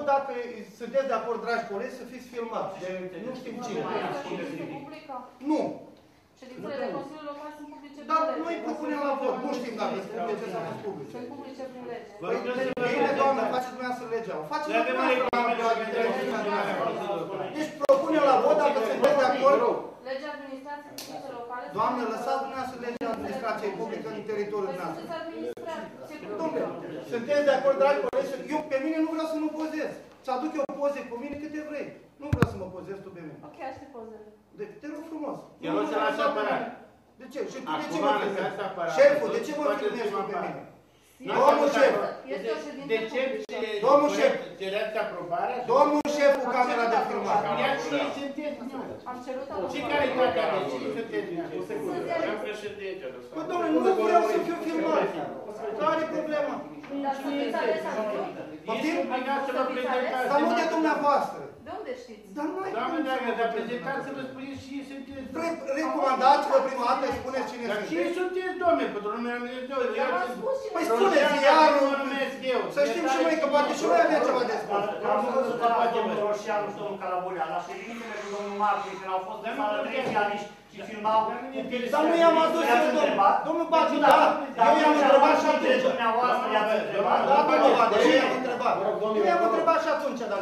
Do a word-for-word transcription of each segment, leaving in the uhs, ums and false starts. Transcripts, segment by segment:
dacă sunteți de acord, dragi colegi, să fiți filmați. Nu știm cine. Nu. Ședințele de Consiliul Local sunt publice. Dar noi propunem la vot. Nu știm dacă sunt publice sau nu sunt publice. Sunt publice prin lege. Bine, doamnă, faceți dumneavoastră legea. Faceți Deci propunem la vot dacă sunteți de acord. Legea administrației publice locale. Doamnă, lăsați dumneavoastră legea administrației publice în teritoriul nostru. Dom'le, sunteți de acord, dragi colegi? Eu pe mine nu vreau să mă pozez. Să aduc eu poze cu mine câte vrei. Nu vreau să mă pozez tu pe mine. Ok, aștept pozele. De, te rog frumos. Te rog să lași apărare. De ce? Și tu de Acum ce mă filmezi? lăsați apărare. Șeful, de ce mă filmezi tu pe mine? Domnul șef. Este o ședință De ce? Domnul șef. Cereți aprobarea? Domnul șef cu camera de filmare. Ia cine sunteți? Am cerut Ce calitate aveți? Cine sunteți? O secundă. Păi, domnule, nu vreau să fiu filmat. Care e problema? Dar să fiți ales acolo? Poftim? Să vă prezentați. Dar nu de dumneavoastră. De unde știți? Dar nu ai Doamne dragă, dar prezentați-vă, spuneți și sunteți. Recomandați-vă prima dată, spuneți cine Dar sunteți. cine sunteți, domne? Pentru numele meu de două. Dar v-am spus cine Păi sunt. spuneți, iarul. Mă numesc eu. Să știm și noi că poate și noi avem ceva de spus. Am văzut că la domnul Roșianu și domnul Calabulea, la ședințele cu domnul Martin, când au fost în sală trei ziariști și filmau cu pixele. Dar nu i-am adus eu, domnul. Domnul Baciu, da. Eu i-am întrebat și atunci. Dumneavoastră i-ați întrebat. Da, domnul Baciu, eu i-am întrebat. Eu i-am întrebat și atunci dacă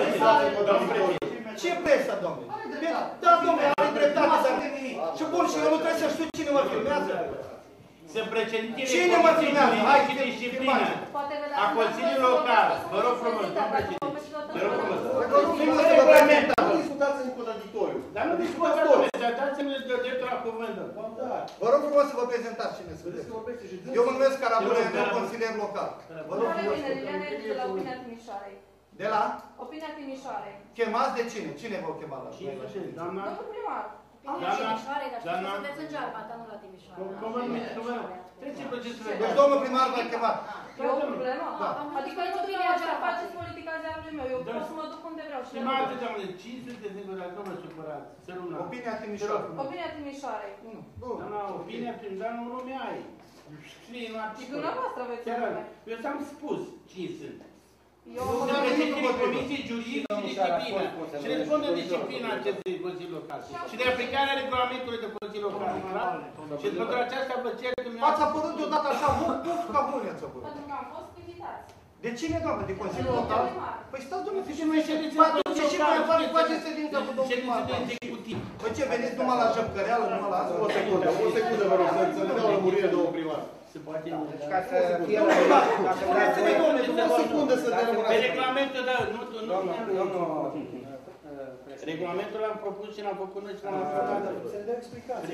v-ați Ce presă, domnule? Da, domnule, are dreptate, dar și bun, și eu nu trebuie să știu cine mă filmează. Sunt președintele Cine mă filmează? Hai, și disciplină a Consiliului Local. Vă rog frumos, domnul președinte. Vă rog frumos. Vă rog frumos să vă prezentați. Nu discutați în contradictoriu. Dar nu discutați, domnule, dar dați-mi dreptul la cuvânt. Vă rog frumos să vă prezentați cine sunteți. Eu mă numesc Carabulea, eu consilier local. Vă rog frumos să vă prezentați. De la Opinia Timișoarei. De la? Opinia Timișoarei. Chemați de cine? Cine v-au chemat la Cine sunteți, doamna? Domnul primar. Opinia Timișoarei, dar știți că sunteți în Gearba, dar nu la Timișoara. Cum vă numiți? Cum vă numiți? Trece procesul. Deci domnul primar v-a chemat. E o problemă? Da. Adică nu dumneavoastră faceți politica ziarului meu. Eu pot să mă duc unde vreau. Stimate domnule, cine sunteți în gura? Nu vă supărați. Să nu la. Opinia Timișoarei. Opinia Timișoarei. Doamna, opinia prin dar nu nume ai. Scrie în Și articol. dumneavoastră aveți Chiar, nume. eu ți-am spus cine sunt. Eu Sunt președintele Comisiei Juridice și Disciplină și răspund de disciplina acestui Consiliu Local și de aplicarea regulamentului de Consiliu Local. Și pentru aceasta vă cer dumneavoastră. Ați apărut deodată așa, puf, puf, ca bune ați apărut. pentru că am fost invitați. De cine, doamnă? De Consiliul Local? Păi stați, domnule, Și ce noi mai ședințe de ce mai afară faceți ședința cu domnul primar? de executiv. Păi ce, veniți numai la jăpcăreală, numai la asta? O secundă, o secundă, vă rog, să ne dau lămurire, domnul primar. Se poate. Ca să fie Domnul primar, spuneți-ne, domnule, O secundă să dăm Pe regulamentul, da, nu, tu nu. Domnul Regulamentul l-am propus și l-am făcut noi și l-am aprobat. Să dea explicații.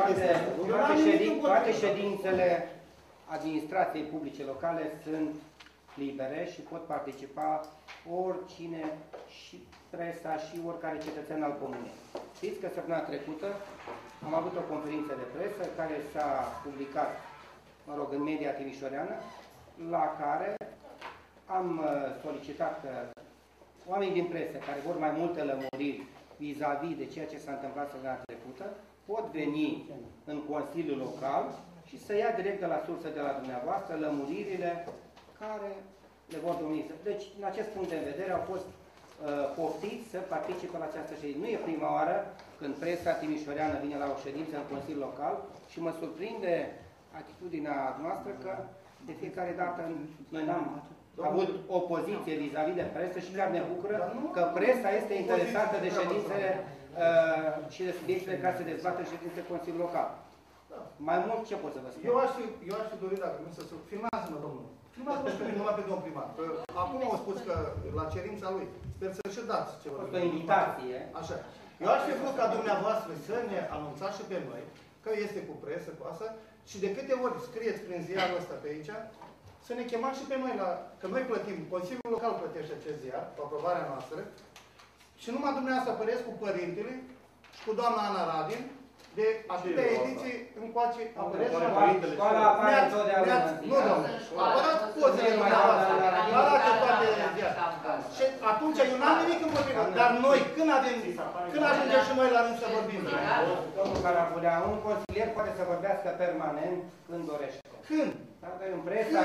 toate ședințele administrației publice locale sunt libere și pot participa oricine, și presa și oricare cetățean al comunei. Știți că săptămâna trecută am avut o conferință de presă care s-a publicat, mă rog, în media timișoreană, la care am solicitat că oamenii din presă care vor mai multe lămuriri vis-a-vis de ceea ce s-a întâmplat săptămâna trecută pot veni în Consiliul Local și să ia direct de la sursă de la dumneavoastră lămuririle care le vor domni. Deci, în acest punct de vedere, au fost uh, poftiți să participe la această ședință. Nu e prima oară când presa timișoreană vine la o ședință în Consiliul Local și mă surprinde atitudinea noastră că de fiecare dată noi n-am avut opoziție vis-a-vis de presă și chiar ne bucură că presa este interesată de ședințele uh, și de subiectele care se dezbat în ședințe Consiliul Local. Mai mult, ce pot să vă spun? Eu aș fi, eu aș fi dorit, dacă nu să spun, filmați-mă, domnule. Filmați-mă și pe mine, numai pe domnul primar. Că acum au spus că la cerința lui, sper să și dați ceva. O invitație. Așa. Eu aș fi vrut ca dumneavoastră să ne anunțați și pe noi, că este cu presă, cu asta, și de câte ori scrieți prin ziarul ăsta pe aici, să ne chemați și pe noi, la, că noi plătim, Consiliul Local plătește acest ziar, cu aprobarea noastră, și numai dumneavoastră apăreți cu părintele și cu doamna Ana Radin, de atâtea ediții încoace apăreți și părintele. Școala apare întotdeauna. Nu, domnule, apărați pozele dumneavoastră, arată toate ziare. Și atunci eu n-am nimic împotriva, dar noi, când avem, când ajungem și noi la rând să vorbim? Domnul Carabulea, un consilier poate să vorbească permanent când dorește. Când? Dacă în presa,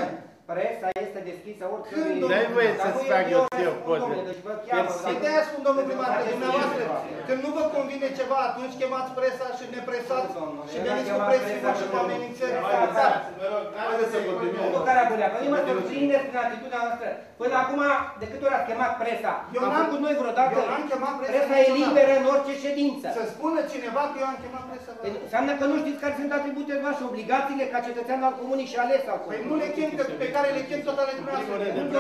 Presa este deschisă oricând. Când, Dai voie să-ți fac eu ție poze. Păi de-aia spun, domnul primar, că dumneavoastră, când nu vă convine ceva, atunci chemați presa și ne presați și veniți cu presiuni și cu amenințări. Haideți să continuăm. Domnul Carabulea, pe mine mă surprinde prin atitudinea noastră. Până acum, de câte ori ați chemat presa? Eu Am n-am- făcut noi vreodată. eu n-am chemat presa Presa e niciodată. liberă în orice ședință. Să spună cineva că eu am chemat presa. Păi înseamnă că nu știți care sunt atributele voastre, obligațiile ca cetățean al comunii și ales al Păi comunii. nu le chem, că pe care le chem tot ale dumneavoastră.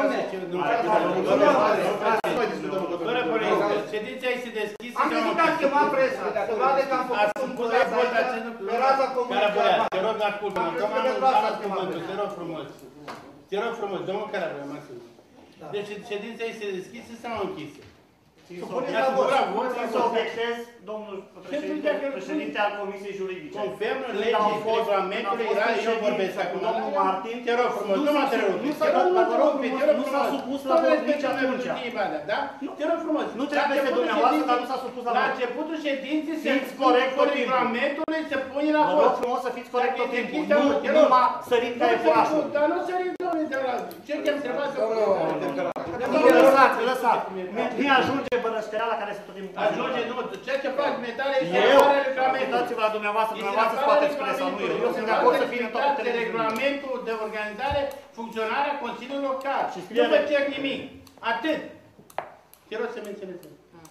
Fără politică, ședința este deschisă. Am zis că am chemat presa, să vadă că am făcut un proiect pe raza comunității. Te rog, ascultă-mă, Am că crezut m-am că vreau să luat chemam cuvântul, presa. te rog frumos. Te rog frumos, domnul Carabulea, Maxim. Deci ședința este deschisă sau închisă? Supuneți Ia la să vot. vreau vot, Să obiectez, domnul președinte, președinte al Comisiei Juridice. Conform Când legii au fost- regulamentului, când a era fost eu în vorbesc ședință acum. cu domnul Martin, Te rog frumos, nu mă întrerupi. nu Te s-a rog, dat, te rog, frumos, te rog nu s-a frumos. supus la Nu vot respectă nici atunci. Ibadah, da? Te rog frumos. Nu trebuie La pe începutul dumneavoastră, dar nu ședinței- s-a supus la La vot. începutul ședinței se Fiți corect tot timpul. regulamentului se pune la Vă vot. rog frumos să fiți corect tot timpul. Te Nu, rog, te nu rog. m-a sărit ca iepurașul. Dar nu sărit, domnule, de la... Ce te-am întrebat să... Lăsați, lăsați. Mi ajunge bărăștereala care se tot timpul. Ajunge, nu, ceea ce fac medale este Eu, fără regulament. uitați-vă la dumneavoastră, Este dumneavoastră afara scoateți presa, nu eu. Eu sunt de acord să fie în toate de televiziunile. regulamentul de organizare, funcționarea Consiliului Local. Și Nu scrie- vă cer nimic. Atât. Te rog să menționezi.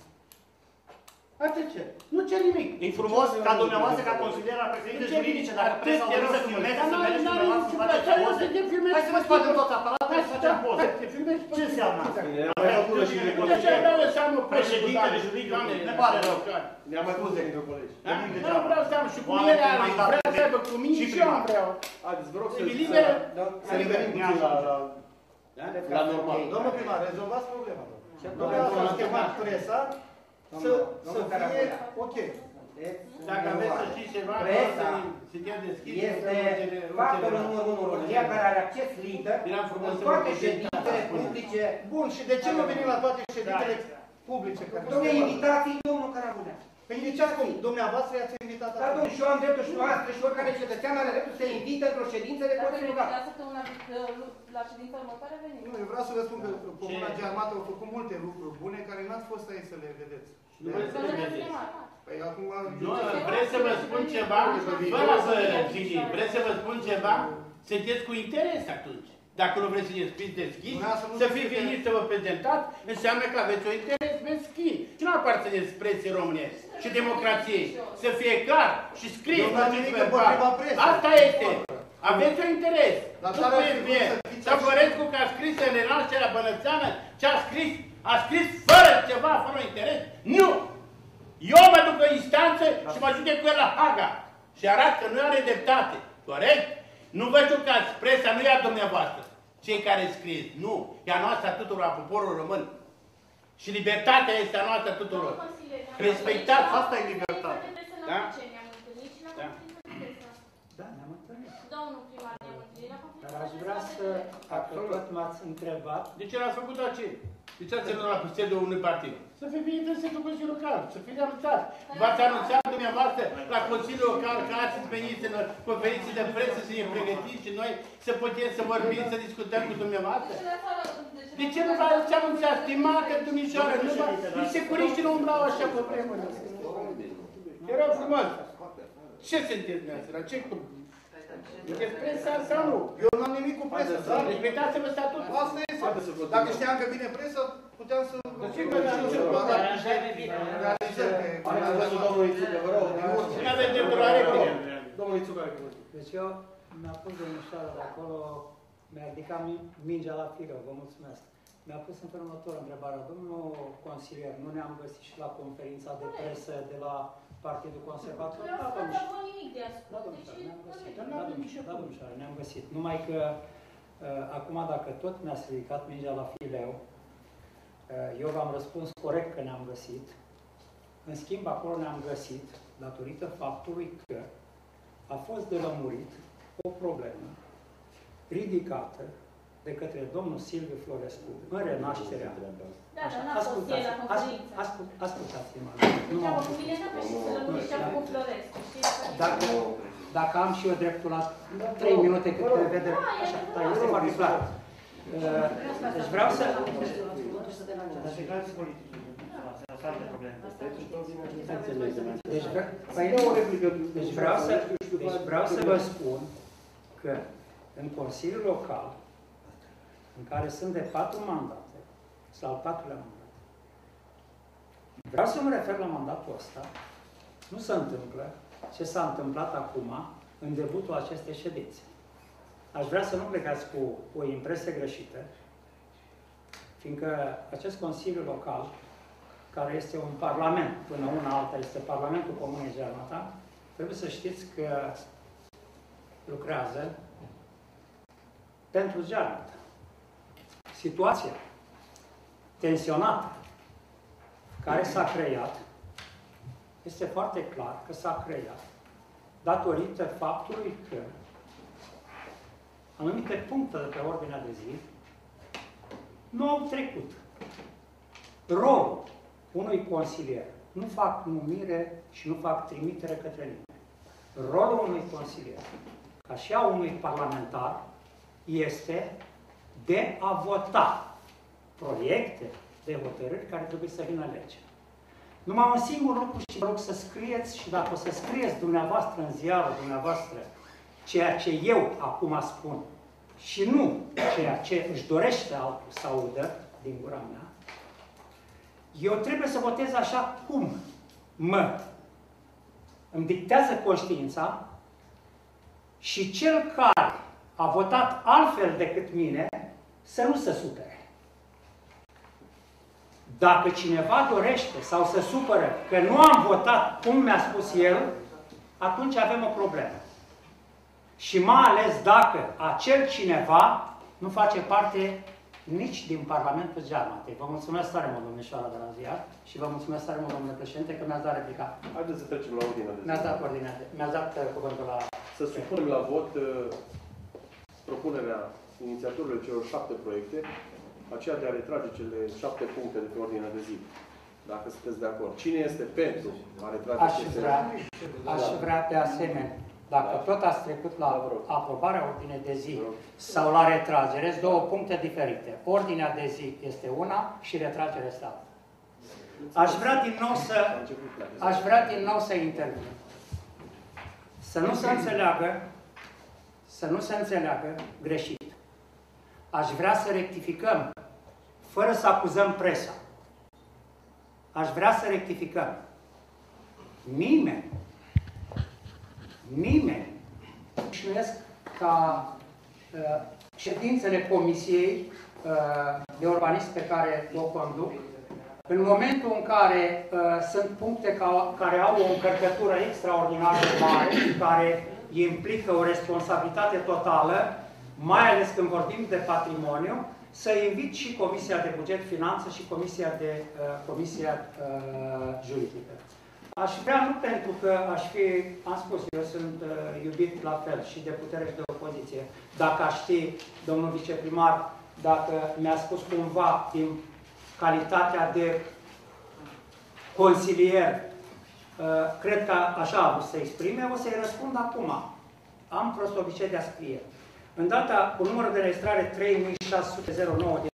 Atât cer. Nu cer nimic. E frumos ca dumneavoastră, ca consilier al președinte juridice, dacă presa o să filmeze, să mergeți dumneavoastră să faceți poze. Hai să vă scoatem toți aparatele și să facem poze. Ce înseamnă asta? Președintele juridic, ne pare rău. Ne-am mai pus de către colegi. Nu vreau să am și cu mine, vrea să aibă cu mine și eu am vreau. Haideți, vă rog să E liberă. să revenim puțin la, la, la normal. Domnul primar, rezolvați problema. Ce Dumneavoastră ați chemat presa să, să Domnul fie Carabulea. ok. Dacă aveți să știți ceva, Presa să te deschis. este factorul numărul unu, România care are acces liber Eram frumos în să toate vă ședințele publice. Bun, și de ce nu venim la toate ședințele publice? care Domnule, se fac? invitații, domnul Carabulea. Păi de cum? Dumneavoastră i-ați invitat Dar acum. domnul, și eu am dreptul și noastră și oricare cetățean are dreptul să invite într-o ședință de Dacă Consiliul Local. verificați că una la ședința următoare venim. Nu, eu vreau să vă spun că Comuna Gearmată a făcut multe lucruri bune care n-ați fost aici să le vedeți. Nu vreți să le vedeți. Păi acum... Nu, vreți să vă spun ceva? Fără să zici, vreți să vă spun ceva? Sunteți cu interes atunci. Dacă nu vreți să ne scriți deschis, să fie veniți să vă prezentați, înseamnă că aveți un interes meschin. Și nu aparțineți preței românești și democrației. Să fie clar și scris. Eu n-am nimic împotriva presei. Asta este. Aveți un interes. Dar Nu tare ar fi spuneți bun mie. să fiți Săpărescu că a scris în renașterea bănățeană ce a scris, a scris fără ceva, fără interes. Nu! Eu mă duc în instanță și mă judec cu el la Haga. Și arăt că nu are dreptate. Corect? Nu vă jucați. Presa nu e a dumneavoastră. Cei care scrieți. Nu. E a noastră a tuturor, a poporului român. Și libertatea este a noastră a tuturor. Respectați. Asta e libertate. Da? Da. Da, ne-am întâlnit. Domnul primar ne-am întâlnit la conferința Dar aș de vrea presă să, de dacă tot m-ați întrebat, De ce l-ați făcut aceea? De ce ați ținut la sediul unui partid? Să fie venit în sediul Consiliului Local, să fie anunțat. V-ați anunțat dumneavoastră la Consiliul Local că ați venit în conferințe de presă să ne pregătiți și noi să putem să vorbim, să discutăm cu dumneavoastră? De ce nu v-ați anunțat, stimată domnișoară? Nici securiștii nu umblau așa pe vremuri. Te rog frumos. Ce sunteți dumneavoastră? Ce cu... Sunteți presa sau nu? Eu n-am nimic cu presa. Da? Respectați-vă statutul. Asta este. Dacă știam că vine presa, puteam să... De ce vă Haideți, domnul Ițucă, vă rog. Nu aveți dreptul la replică. Domnul Ițucă are cuvântul. deci eu mi-a pus domnișoara de acolo, mi-a ridicat mi- mingea la firă, vă mulțumesc. Mi-a pus în felul următor întrebarea. Domnul consilier, nu ne-am găsit și la conferința de presă de la Partidul Conservator? Vreau Da, să domnișoară. vă nimic de ascult. Da, domnișoară, ne-am găsit. Da, domnișoară, da, domnișoară, ne-am găsit. Numai că uh, acum, dacă tot mi-ați ridicat mingea la fileu, uh, eu v-am răspuns corect că ne-am găsit. În schimb, acolo ne-am găsit, datorită faptului că a fost delămurit o problemă ridicată de către domnul Silviu Florescu în renașterea. Da, dar n-a fost el la conferință. Ascultați-mă. Deci, cu mine n-a fost să lămuriți cea cu Florescu. Dacă, dacă am și eu dreptul la trei minute cât te vede, așa, dar este foarte clar. Deci vreau să... Deci, deci, vreau să, deci vreau să vă spun că în Consiliul Local, în care sunt de patru mandate, sau al patrulea mandat, vreau să mă refer la mandatul ăsta, nu se întâmplă ce s-a întâmplat acum în debutul acestei ședințe. Aș vrea să nu plecați cu o impresie greșită, fiindcă acest Consiliu Local, care este un parlament, până una alta este Parlamentul Comunei Germata, trebuie să știți că lucrează pentru Germata. Situația tensionată care s-a creat, este foarte clar că s-a creat datorită faptului că anumite puncte de pe ordinea de zi nu au trecut. Rolul unui consilier, nu fac numire și nu fac trimitere către nimeni. Rolul unui consilier, ca și a unui parlamentar, este de a vota proiecte de hotărâri care trebuie să vină lege. Numai un singur lucru și vă rog să scrieți, și dacă o să scrieți dumneavoastră în ziarul dumneavoastră ceea ce eu acum spun și nu ceea ce își dorește altul să audă din gura mea, eu trebuie să votez așa cum mă îmi dictează conștiința și cel care a votat altfel decât mine să nu se supere. Dacă cineva dorește sau se supără că nu am votat cum mi-a spus el, atunci avem o problemă. Și mai ales dacă acel cineva nu face parte nici din Parlamentul Germatei. Vă mulțumesc tare mult, domnișoara de la ziar, și vă mulțumesc tare mult, domnule președinte, că mi-ați dat replica. Haideți să trecem la ordinea de zi. Mi-ați dat ordinea de mi-ați dat uh, cuvântul la... Să supunem la vot uh, propunerea inițiatorilor celor șapte proiecte, aceea de a retrage cele șapte puncte de pe ordinea de zi. Dacă sunteți de acord. Cine este pentru a retrage aș aceste... vrea, aș vrea de asemenea, dacă da. tot ați trecut la aprobarea ordinei de zi sau la retragere, sunt două puncte diferite. Ordinea de zi este una și retragerea este alta. Aș vrea din nou să, aș vrea din nou să intervin. Să nu se înțeleagă, să nu se înțeleagă greșit. Aș vrea să rectificăm, fără să acuzăm presa. Aș vrea să rectificăm. Nimeni, nimeni știuiesc ca uh, ședințele Comisiei uh, de Urbanism pe care o conduc, în momentul în care uh, sunt puncte ca, care au o încărcătură extraordinar de mare, care implică o responsabilitate totală, mai ales când vorbim de patrimoniu, să invit și Comisia de Buget, Finanțe și Comisia, de, uh, Comisia uh, Juridică. Aș vrea, nu pentru că aș fi, am spus, eu sunt uh, iubit la fel și de putere și de opoziție. Dacă aș ști, domnul viceprimar, dacă mi-a spus cumva din calitatea de consilier, uh, cred că așa a vrut să exprime, o să-i răspund acum. Am fost obicei de a scrie. În data cu numărul de registrare trei mii șase sute nouă